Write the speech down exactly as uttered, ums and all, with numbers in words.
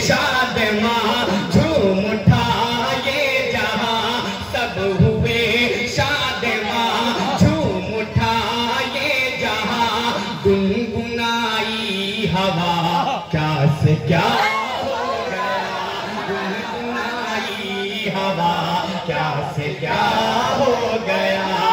शाद माँ झूम उठा ये जहां, सब हुए शाद माँ झूम उठा ये जहां, गुनगुनाई हवा क्या से क्या हो गया, गुनगुनाई हवा क्या से क्या हो गया।